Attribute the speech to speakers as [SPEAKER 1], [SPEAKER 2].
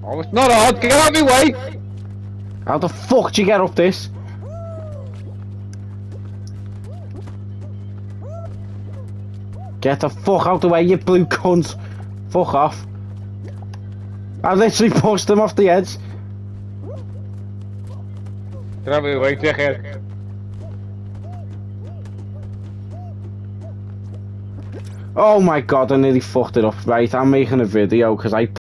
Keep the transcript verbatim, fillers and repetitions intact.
[SPEAKER 1] Oh, it's not hard. Get out of my way.
[SPEAKER 2] How the fuck do you get up this? Get the fuck out of the way, you blue cunt. Fuck off. I literally pushed him off the edge.
[SPEAKER 1] Get out of my way, dickhead.
[SPEAKER 2] Oh my god, I nearly fucked it up. Right, I'm making a video because I